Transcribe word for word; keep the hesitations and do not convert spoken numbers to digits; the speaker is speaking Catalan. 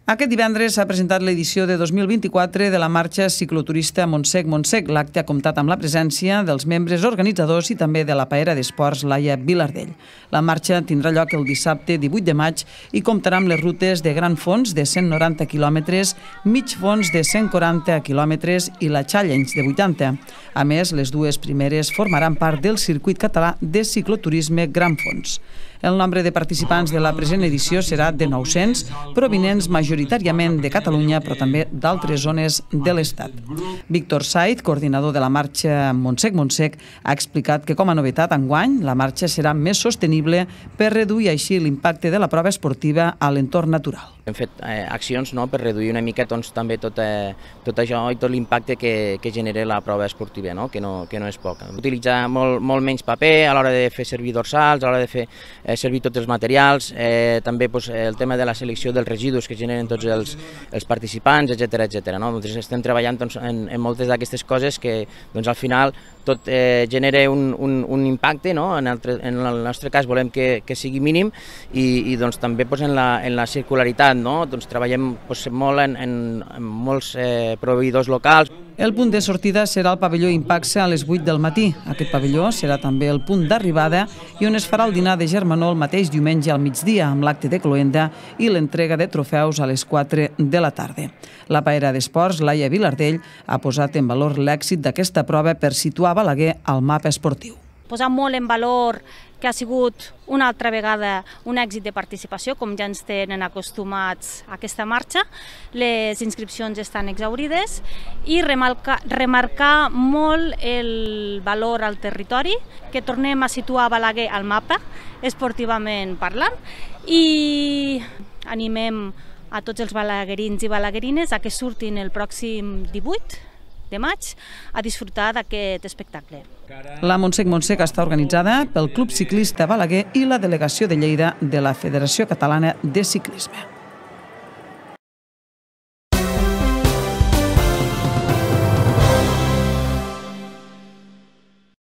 Aquest divendres s'ha presentat l'edició de dos mil vint-i-quatre de la marxa cicloturista Montsec-Montsec. L'acte ha comptat amb la presència dels membres organitzadors i també de la paera d'esports Laia Vilardell. La marxa tindrà lloc el dissabte divuit de maig i comptarà amb les rutes de gran fons de cent noranta quilòmetres, mig fons de cent quaranta quilòmetres i la Challenge de vuitanta. A més, les dues primeres formaran part del circuit català de cicloturisme Gran Fons. El nombre de participants de la present edició serà de nou-cents, provinents majoritàriament de Catalunya, però també d'altres zones de l'Estat. Víctor Said, coordinador de la marxa Montsec-Montsec, ha explicat que com a novetat enguany la marxa serà més sostenible per reduir així l'impacte de la prova esportiva a l'entorn natural. Hem fet eh, accions no, per reduir una mica doncs, també tot, eh, tot això i tot l'impacte que, que genera la prova esportiva, no? Que, no, que no és poc. Utilitzar molt, molt menys paper a l'hora de fer servir dorsals, a l'hora de fer eh, servir tots els materials, eh, també pues, el tema de la selecció dels residus que generen tots els, els participants, etcètera, etcètera. No? Nosaltres estem treballant doncs, en, en moltes d'aquestes coses que doncs, al final tot eh, genera un, un, un impacte, no? En, el, en el nostre cas volem que, que sigui mínim i, i doncs, també pues, en, la, en la circularitat. No? Doncs treballem doncs, molt en, en, en molts eh, proveïdors locals. El punt de sortida serà el pavelló Impaxe a les vuit del matí. Aquest pavelló serà també el punt d'arribada i on es farà el dinar de germanor el mateix diumenge al migdia amb l'acte de cloenda i l'entrega de trofeus a les quatre de la tarda. La paera d'esports, Laia Vilardell, ha posat en valor l'èxit d'aquesta prova per situar Balaguer al mapa esportiu. Posar molt en valor que ha sigut una altra vegada un èxit de participació, com ja ens tenen acostumats a aquesta marxa. Les inscripcions estan exhaurides i remarcar, remarcar molt el valor al territori, que tornem a situar Balaguer al mapa, esportivament parlant, i animem a tots els balaguerins i balaguerines a que surtin el pròxim divuit de maig a disfrutar d'aquest espectacle. La Montsec-Montsec està organitzada pel Club Ciclista Balaguer i la Delegació de Lleida de la Federació Catalana de Ciclisme.